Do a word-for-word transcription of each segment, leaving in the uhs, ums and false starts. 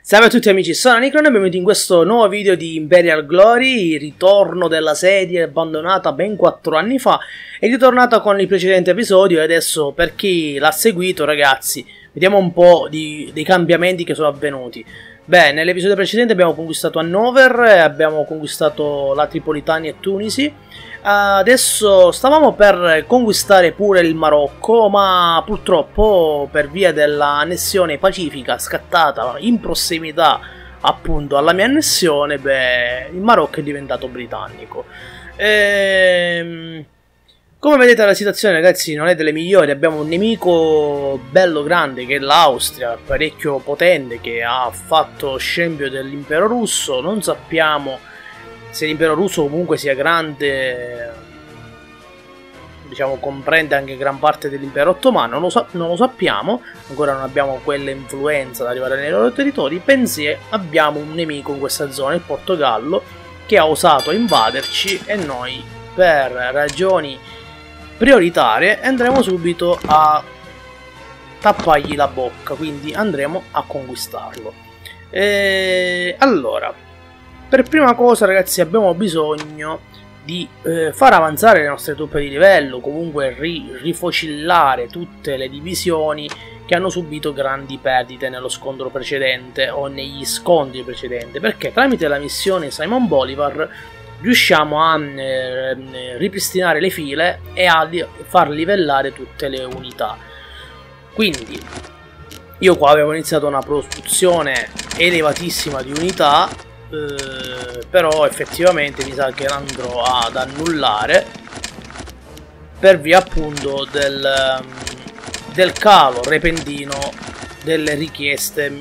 Salve a tutti amici, sono Nicron e benvenuti in questo nuovo video di Imperial Glory, ritorno della serie abbandonata ben quattro anni fa. È ritornata con il precedente episodio e adesso, per chi l'ha seguito ragazzi, vediamo un po' di, dei cambiamenti che sono avvenuti. Beh, nell'episodio precedente abbiamo conquistato Hannover, abbiamo conquistato la Tripolitania e Tunisi. Adesso stavamo per conquistare pure il Marocco, ma purtroppo per via dell'annessione pacifica scattata in prossimità appunto alla mia annessione, beh, il Marocco è diventato britannico. Ehm, come vedete la situazione ragazzi non è delle migliori, abbiamo un nemico bello grande che è l'Austria, parecchio potente, che ha fatto scempio dell'impero russo. Non sappiamo se l'impero russo comunque sia grande, diciamo comprende anche gran parte dell'impero ottomano, non lo, sa non lo sappiamo, ancora non abbiamo quella influenza ad arrivare nei loro territori, bensì abbiamo un nemico in questa zona, il Portogallo, che ha osato invaderci e noi per ragioni prioritarie andremo subito a tappargli la bocca, quindi andremo a conquistarlo. E allora, per prima cosa ragazzi abbiamo bisogno di eh, far avanzare le nostre truppe di livello, comunque ri rifocillare tutte le divisioni che hanno subito grandi perdite nello scontro precedente o negli scontri precedenti, perché tramite la missione Simon Bolivar riusciamo a eh, ripristinare le file e a li far livellare tutte le unità. Quindi io qua avevo iniziato una produzione elevatissima di unità, eh, però effettivamente mi sa che andrò ad annullare per via appunto del, del calo repentino delle richieste,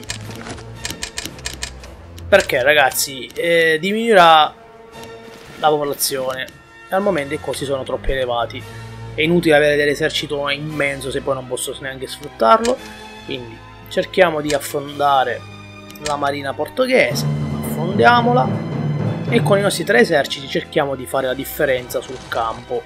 perché ragazzi eh, diminuirà la popolazione e al momento i costi sono troppo elevati, è inutile avere dell'esercito immenso se poi non posso neanche sfruttarlo. Quindi cerchiamo di affondare la marina portoghese, affondiamola e con i nostri tre eserciti cerchiamo di fare la differenza sul campo,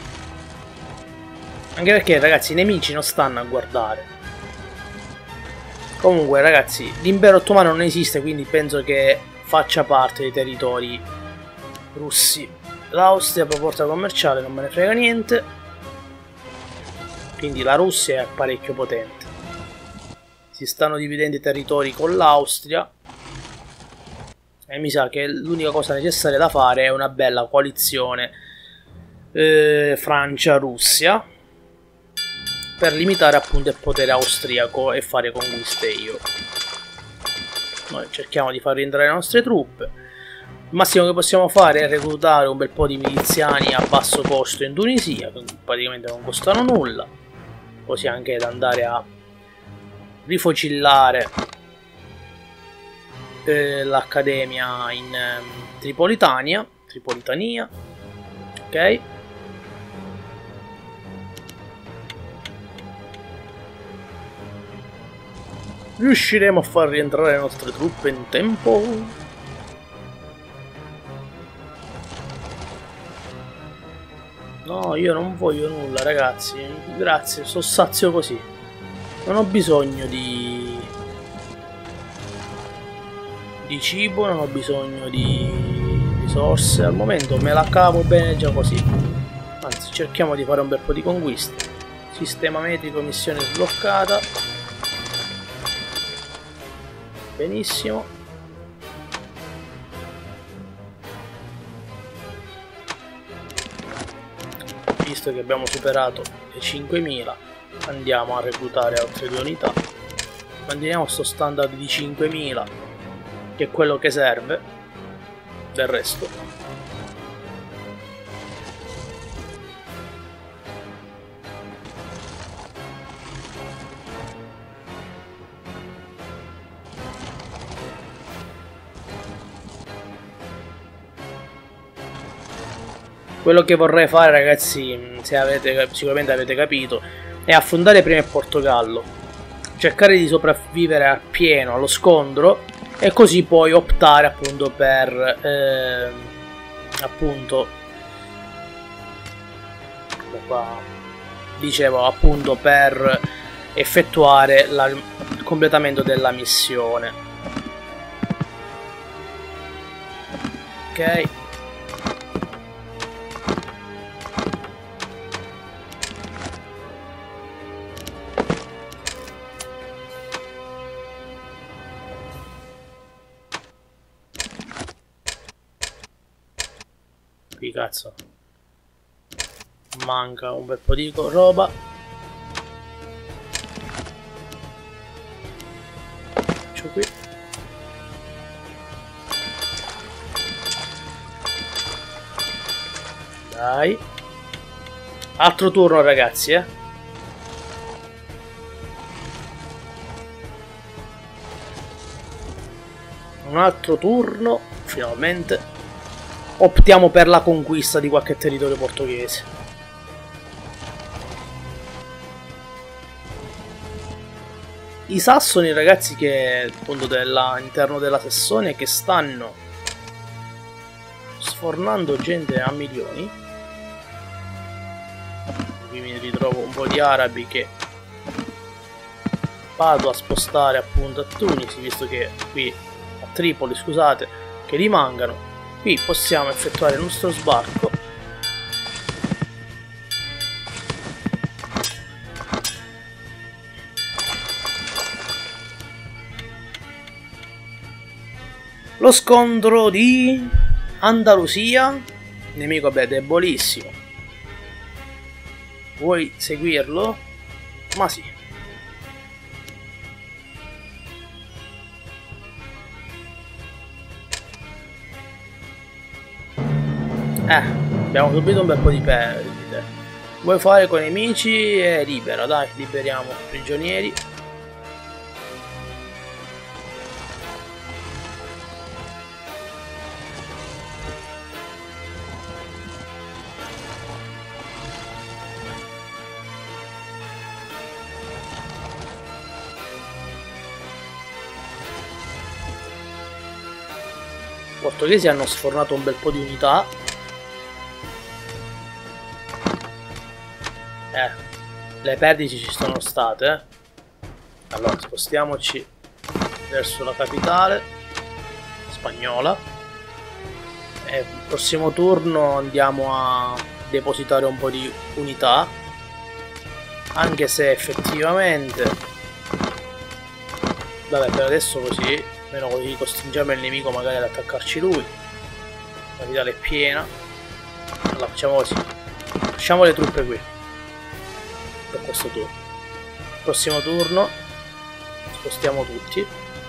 anche perché ragazzi i nemici non stanno a guardare. Comunque ragazzi l'impero ottomano non esiste, quindi penso che faccia parte dei territori russi. L'Austria per porta commerciale non me ne frega niente, quindi la Russia è parecchio potente. Si stanno dividendo i territori con l'Austria e mi sa che l'unica cosa necessaria da fare è una bella coalizione eh, Francia-Russia per limitare appunto il potere austriaco e fare conquiste io. Noi cerchiamo di far rientrare le nostre truppe. Il massimo che possiamo fare è reclutare un bel po' di miliziani a basso costo in Tunisia, che praticamente non costano nulla, così anche da andare a rifocillare eh, l'accademia in eh, Tripolitania, Tripolitania, ok. Riusciremo a far rientrare le nostre truppe in tempo? No, io non voglio nulla ragazzi, grazie, sto sazio così. Non ho bisogno di... di cibo, non ho bisogno di risorse, al momento me la cavo bene già così. Anzi, cerchiamo di fare un bel po' di conquiste. Sistema metrico, missione sbloccata. Benissimo. Visto che abbiamo superato le cinquemila, andiamo a reclutare altre due unità. Manteniamo sto standard di cinquemila, che è quello che serve. Del resto quello che vorrei fare ragazzi, se avete, sicuramente avete capito, è affondare prima il Portogallo, cercare di sopravvivere appieno allo scontro e così poi optare appunto per eh, appunto qua, dicevo appunto per effettuare la, il completamento della missione. Ok. Qui cazzo manca un bel po' di roba. Faccio qui. Dai. Altro turno ragazzi, eh. Un altro turno, finalmente. Optiamo per la conquista di qualche territorio portoghese. I sassoni ragazzi, che appunto all'interno della Sassonia, che stanno sfornando gente a milioni. Qui mi ritrovo un po' di arabi che vado a spostare appunto a Tunisi, visto che qui a Tripoli, scusate, che rimangano. Qui possiamo effettuare il nostro sbarco. Lo scontro di Andalusia. Nemico, vabbè, debolissimo. Vuoi seguirlo? Ma sì. Eh, abbiamo subito un bel po' di perdite. Vuoi fare con i nemici? E libera, dai, liberiamo i prigionieri. I portoghesi hanno sfornato un bel po' di unità. Eh, le perdite ci sono state, eh. Allora spostiamoci verso la capitale spagnola e il prossimo turno andiamo a depositare un po' di unità, anche se effettivamente vabbè, per adesso così almeno così costringiamo il nemico magari ad attaccarci lui. La capitale è piena. Allora facciamo così, lasciamo le truppe qui per questo turno. Prossimo turno spostiamo tutti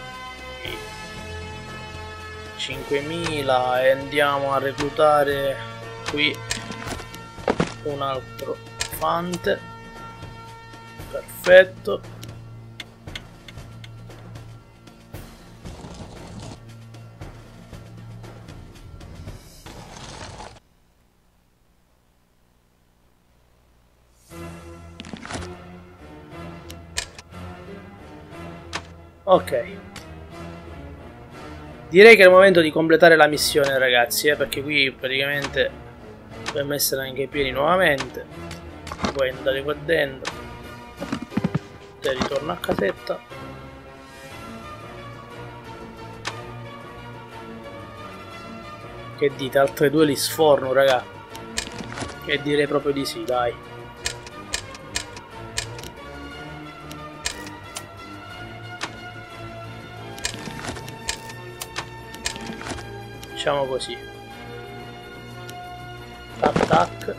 cinquemila e andiamo a reclutare qui un altro fante. Perfetto. Ok, direi che è il momento di completare la missione ragazzi, eh, perché qui praticamente dobbiamo essere anche pieni nuovamente. Puoi andare qua dentro, te ritorno a casetta. Che dite, altre due li sforno raga? Che direi proprio di sì, dai. Facciamo così. Tac tac.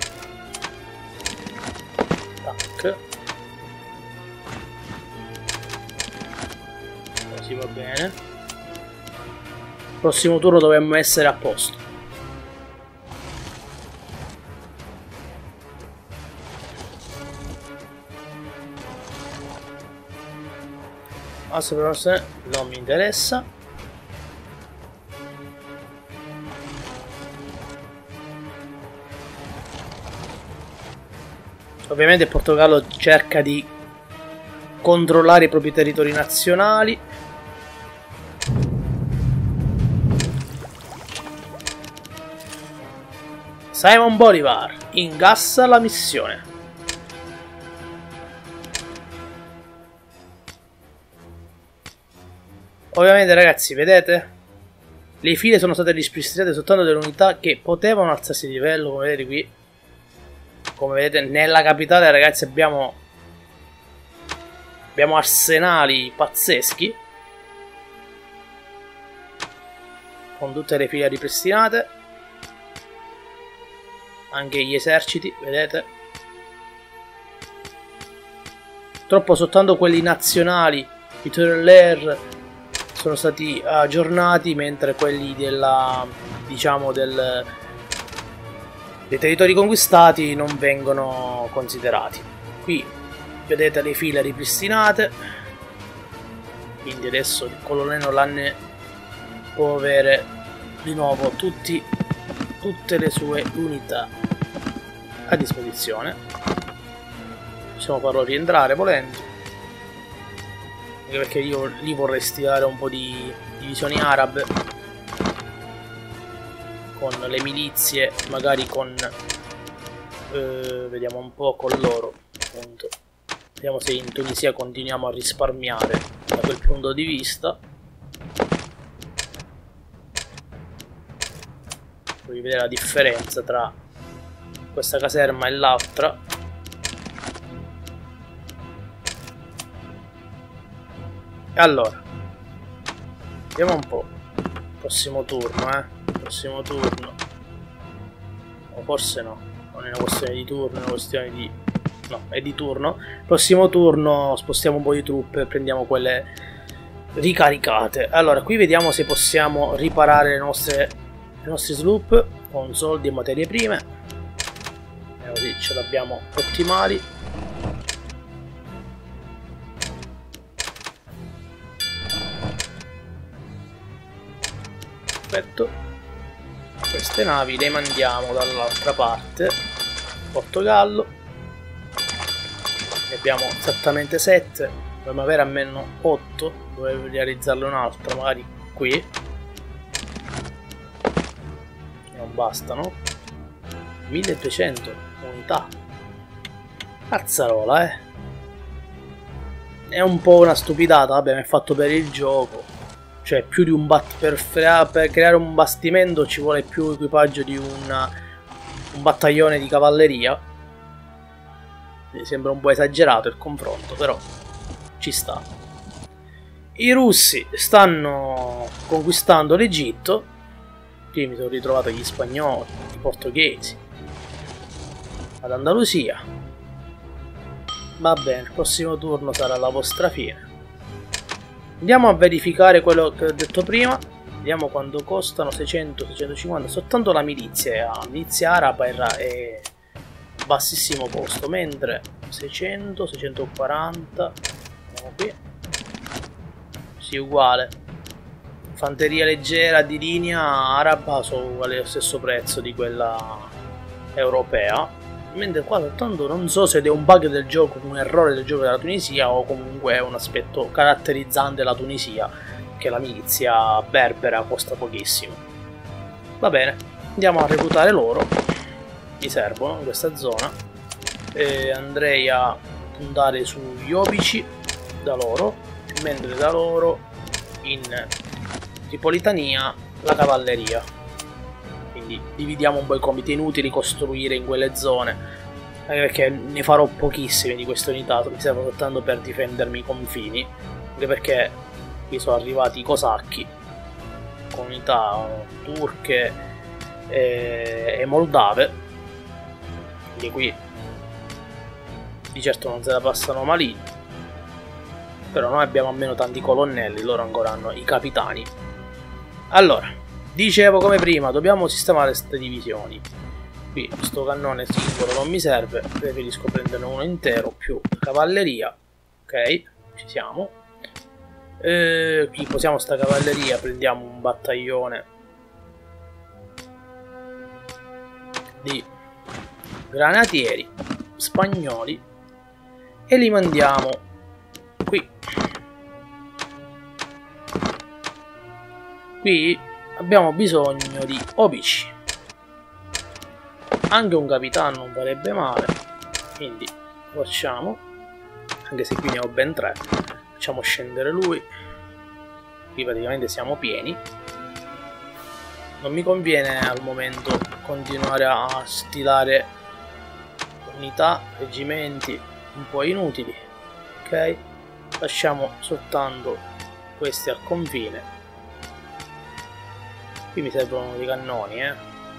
Tac. Così va bene. Prossimo turno dovremmo essere a posto. Assolutamente non mi interessa. Ovviamente il Portogallo cerca di controllare i propri territori nazionali. Simon Bolivar ingassa la missione. Ovviamente ragazzi, vedete? Le file sono state ripristinate soltanto delle unità che potevano alzarsi di livello, come vedete qui. Come vedete nella capitale, ragazzi, abbiamo abbiamo arsenali pazzeschi con tutte le file ripristinate, anche gli eserciti, vedete. Purtroppo soltanto quelli nazionali, i Tourlair, sono stati aggiornati, mentre quelli della, diciamo, del, dei territori conquistati non vengono considerati. Qui vedete le file ripristinate, quindi adesso il colonnello Lanne può avere di nuovo tutti, tutte le sue unità a disposizione. Possiamo farlo rientrare volendo, anche perché io lì vorrei stilare un po' di divisioni arabe con le milizie, magari con eh, vediamo un po' con loro, appunto. Vediamo se in Tunisia continuiamo a risparmiare da quel punto di vista. Voglio vedere la differenza tra questa caserma e l'altra. Allora, vediamo un po'. Prossimo turno, eh. Prossimo turno. O forse no. Non è una questione di turno, è una questione di... No, è di turno. Prossimo turno spostiamo un po' di truppe e prendiamo quelle ricaricate. Allora, qui vediamo se possiamo riparare le nostre, le nostre sloop con soldi e materie prime. E così ce l'abbiamo ottimali. Perfetto. Queste navi le mandiamo dall'altra parte, Portogallo. Ne abbiamo esattamente sette, dovremmo avere almeno otto, dovrei realizzarne un'altra, magari qui. Non bastano. milleduecento unità. Cazzarola, eh. È un po' una stupidata, vabbè, ma è fatto per il gioco. Cioè, più di un bat per, per creare un bastimento ci vuole più equipaggio di una, un battaglione di cavalleria. Mi sembra un po' esagerato il confronto, però ci sta. I russi stanno conquistando l'Egitto. Qui mi sono ritrovato gli spagnoli, i portoghesi, ad Andalusia. Va bene, il prossimo turno sarà la vostra fine. Andiamo a verificare quello che ho detto prima. Vediamo quanto costano. Seicento, seicentocinquanta. Soltanto la milizia, la milizia araba è bassissimo costo, mentre seicento, seicentoquaranta, andiamo qui, sì, uguale. Fanteria leggera di linea araba sono uguali allo stesso prezzo di quella europea, mentre qua soltanto non so se è un bug del gioco, un errore del gioco della Tunisia, o comunque è un aspetto caratterizzante la Tunisia, che la milizia berbera costa pochissimo. Va bene, andiamo a reclutare loro. Mi servono in questa zona, e andrei a puntare sugli obici da loro, mentre da loro in Tripolitania la cavalleria. Quindi dividiamo un po' i compiti. È inutile costruire in quelle zone, anche perché ne farò pochissime di queste unità, mi servono soltanto per difendermi i confini, anche perché qui sono arrivati i cosacchi con unità turche e, e moldave. Qui di certo non se la passano malino, però noi abbiamo almeno tanti colonnelli, loro ancora hanno i capitani. Allora, dicevo come prima, dobbiamo sistemare queste divisioni. Qui questo cannone singolo non mi serve, preferisco prenderne uno intero più cavalleria. Ok, ci siamo. Eh, qui posiamo sta cavalleria, prendiamo un battaglione di granatieri spagnoli e li mandiamo qui. Qui abbiamo bisogno di obici, anche un capitano non farebbe male, quindi lo facciamo, anche se qui ne ho ben tre. Facciamo scendere lui, qui praticamente siamo pieni. non mi conviene al momento continuare a stilare unità, reggimenti un po' inutili. Ok, lasciamo soltanto questi al confine. Qui mi servono dei cannoni, eh.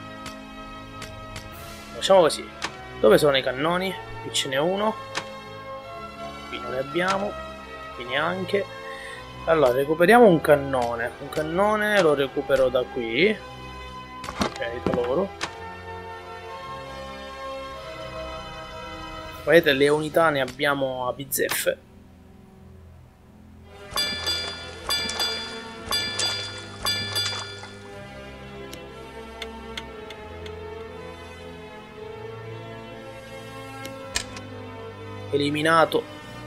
Facciamo così. Dove sono i cannoni? Qui ce n'è uno. Qui non ne abbiamo. Qui neanche. Allora, recuperiamo un cannone. Un cannone lo recupero da qui. Ok, da loro. Vedete, le unità ne abbiamo a bizzeffe. Eliminato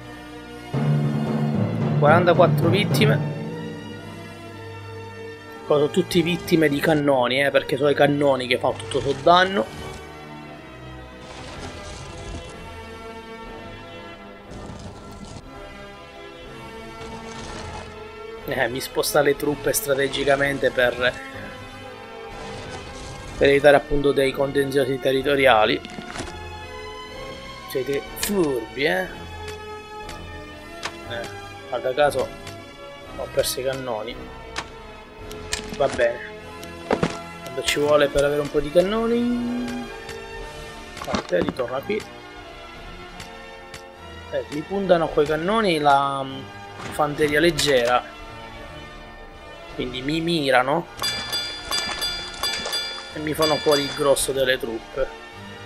quarantaquattro vittime. Sono tutti vittime di cannoni, eh, perché sono i cannoni che fanno tutto questo danno. Eh, mi sposta le truppe strategicamente per, per evitare appunto dei contenziosi territoriali. Siete furbi, eh? Eh, guarda caso ho perso i cannoni. Va bene. Quando ci vuole per avere un po' di cannoni. Parte, ritorna qui. Eh, mi puntano quei cannoni la um, fanteria leggera. Quindi mi mirano e mi fanno fuori il grosso delle truppe.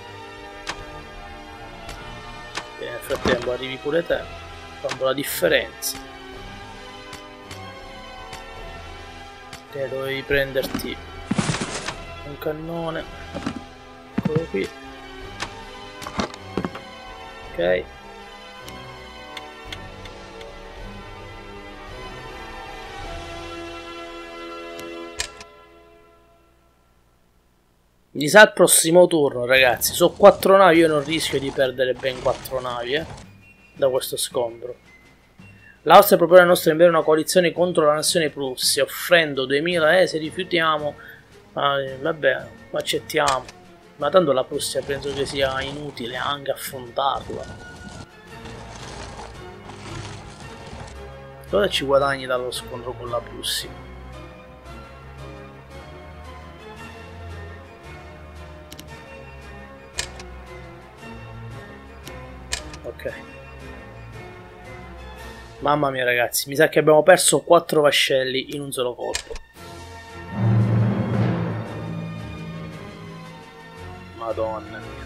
E nel frattempo arrivi pure te, facendo la differenza. Te dovevi prenderti un cannone, eccolo qui. Ok. Mi sa il prossimo turno, ragazzi. Sono quattro navi, io non rischio di perdere ben quattro navi, eh, da questo scontro. L'Austria propone al nostro impero una coalizione contro la nazione Prussia, offrendo duemila eh, se rifiutiamo. Eh, vabbè, accettiamo. Ma tanto la Prussia penso che sia inutile anche affrontarla. Cosa ci guadagni dallo scontro con la Prussia? Ok. Mamma mia, ragazzi, mi sa che abbiamo perso quattro vascelli in un solo colpo. Madonna mia.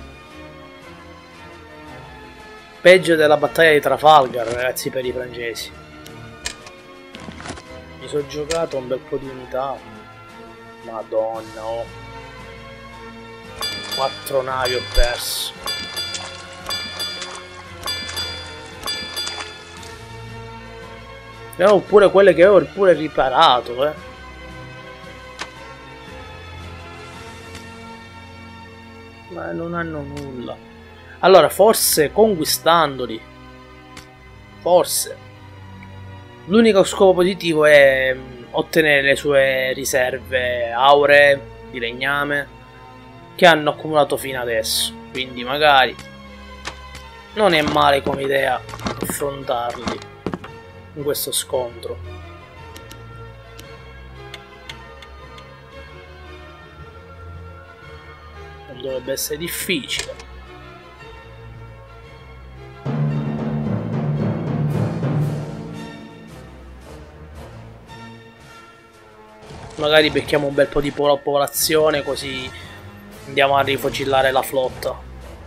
Peggio della battaglia di Trafalgar, ragazzi, per i francesi. Mi sono giocato un bel po' di unità. Madonna, oh. Quattro navi ho perso. Abbiamo pure quelle che avevo pure riparato, eh. Ma non hanno nulla. Allora, forse conquistandoli. Forse. L'unico scopo positivo è ottenere le sue riserve auree di legname che hanno accumulato fino adesso. Quindi magari non è male come idea affrontarli in questo scontro. Non dovrebbe essere difficile. Magari becchiamo un bel po' di popolazione, così andiamo a rifocillare la flotta.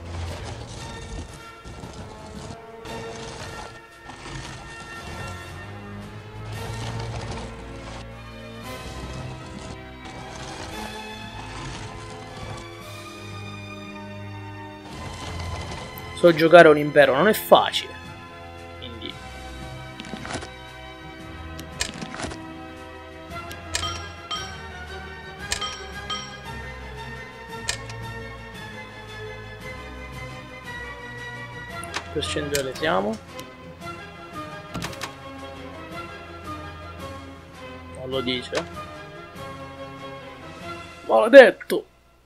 So giocare un impero non è facile, quindi percentuale siamo? Non lo dice. Maledetto!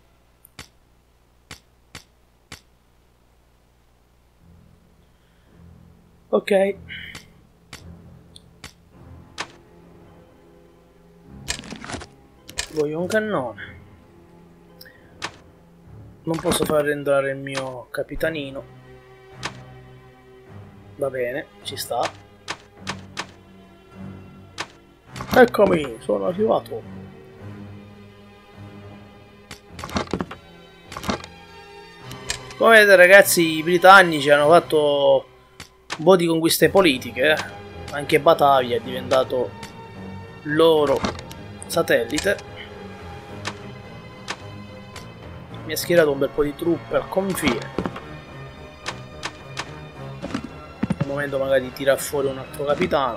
Ok. Voglio un cannone. Non posso far entrare il mio capitanino. Va bene, ci sta. Eccomi, sono arrivato. Come vedete ragazzi, i britannici hanno fatto un po' di conquiste politiche. Anche Batavia è diventato loro satellite. Mi ha schierato un bel po' di truppe al confine. Al momento magari di tirar fuori un altro capitano.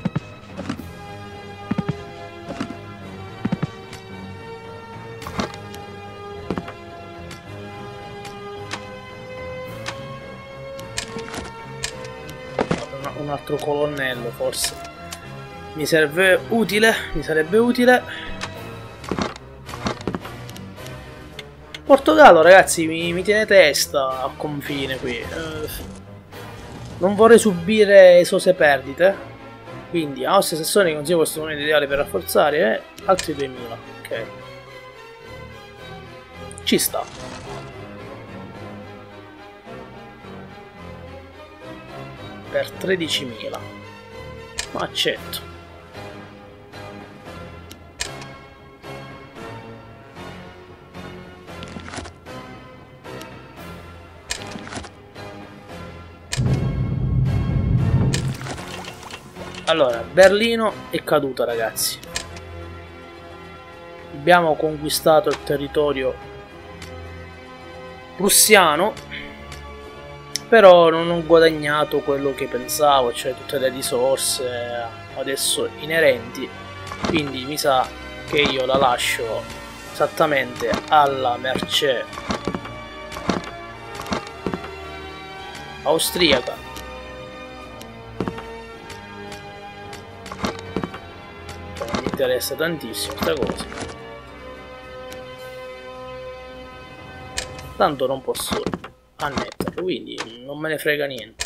Un altro colonnello forse. Mi serve utile, mi sarebbe utile. Portogallo ragazzi mi, mi tiene testa al confine qui. Eh, non vorrei subire esose perdite. Quindi Austria e Sassonia consiglio questo momento ideale per rafforzare eh, altri duemila. Ok. Ci sta. Per tredicimila. Ma accetto. Allora, Berlino è caduta ragazzi. Abbiamo conquistato il territorio prussiano, però non ho guadagnato quello che pensavo, cioè tutte le risorse adesso inerenti, quindi mi sa che io la lascio esattamente alla mercé austriaca. Non mi interessa tantissimo questa cosa, tanto non posso annetterlo, quindi non me ne frega niente.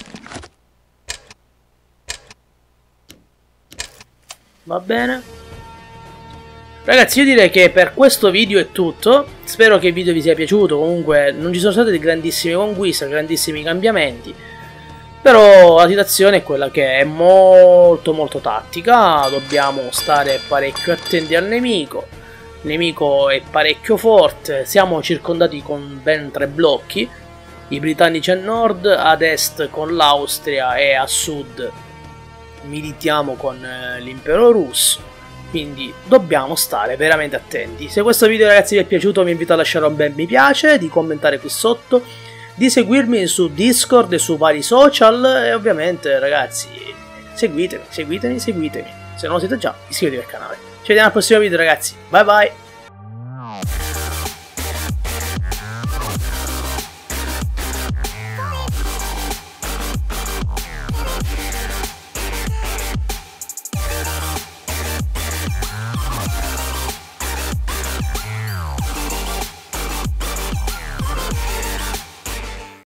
Va bene ragazzi, io direi che per questo video è tutto. Spero che il video vi sia piaciuto. Comunque non ci sono state grandissime conquiste, grandissimi cambiamenti, però la situazione è quella che è, molto molto tattica. Dobbiamo stare parecchio attenti al nemico. Il nemico è parecchio forte, siamo circondati con ben tre blocchi. I britannici a nord, ad est con l'Austria e a sud militiamo con eh, l'impero russo, quindi dobbiamo stare veramente attenti. Se questo video ragazzi vi è piaciuto vi invito a lasciare un bel mi piace, di commentare qui sotto, di seguirmi su Discord e su vari social e ovviamente ragazzi seguitemi, seguitemi, seguitemi. Se non lo siete già iscrivetevi al canale. Ci vediamo al prossimo video ragazzi, bye bye!